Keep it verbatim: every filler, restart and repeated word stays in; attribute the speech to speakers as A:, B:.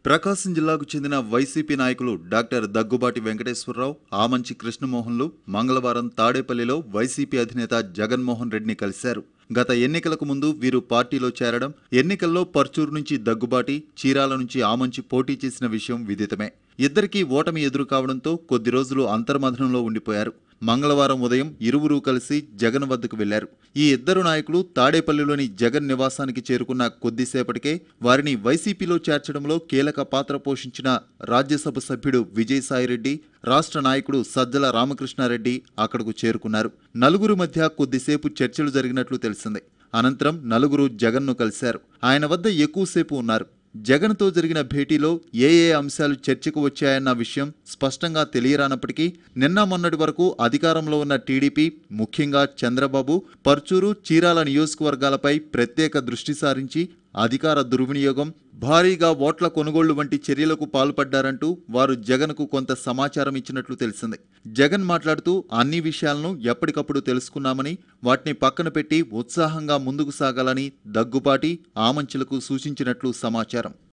A: ప్రకాశం జిల్లాకు చెందిన వైసీపీ నాయకులు డాక్టర్ దగ్గుబాటి వెంకటేశ్వరరావు, ఆమంచి కృష్ణ మోహన్లు మంగళవారం తాడేపల్లిలో వైసీపీ అధినేత జగన్మోహన్ రెడ్డిని కలిశారు. గత ఎన్నికలకు ముందు వీరు పార్టీలో చేరడం, ఎన్నికల్లో పర్చూరు నుంచి దగ్గుబాటి, చీరాల నుంచి ఆమంచి పోటీ చేసిన విషయం విదితమే. ఇద్దరికీ ఓటమి ఎదురు కావడంతో కొద్ది రోజులు అంతర్మథనంలో ఉండిపోయారు. మంగళవారం ఉదయం ఇరువురూ కలిసి జగన్ వద్దకు వెళ్లారు. ఈ ఇద్దరు నాయకులు తాడేపల్లిలోని జగన్ నివాసానికి చేరుకున్న కొద్దిసేపటికే వారిని వైసీపీలో చేర్చడంలో కీలక పాత్ర పోషించిన రాజ్యసభ సభ్యుడు విజయసాయి రెడ్డి, రాష్ట్ర నాయకుడు సజ్జల రామకృష్ణారెడ్డి అక్కడకు చేరుకున్నారు. నలుగురు మధ్య కొద్దిసేపు చర్చలు జరిగినట్లు తెలిసింది. అనంతరం నలుగురు జగన్ను కలిశారు. ఆయన వద్ద ఎక్కువసేపు ఉన్నారు. జగన్తో జరిగిన భేటీలో ఏ ఏ అంశాలు చర్చకు వచ్చాయన్న విషయం స్పష్టంగా తెలియరానప్పటికీ నిన్న మొన్నటి వరకు అధికారంలో ఉన్న టీడీపీ, ముఖ్యంగా చంద్రబాబు, పర్చూరు, చీరాల నియోజకవర్గాలపై ప్రత్యేక దృష్టి సారించి అధికార దుర్వినియోగం, భారీగా ఓట్ల కొనుగోళ్లు వంటి చర్యలకు పాల్పడ్డారంటూ వారు జగన్కు కొంత సమాచారం ఇచ్చినట్లు తెలిసింది. జగన్ మాట్లాడుతూ అన్ని విషయాలను ఎప్పటికప్పుడు తెలుసుకున్నామని, వాటిని పక్కన పెట్టి ఉత్సాహంగా ముందుకు సాగాలని దగ్గుబాటి, ఆమంచులకు సూచించినట్లు సమాచారం.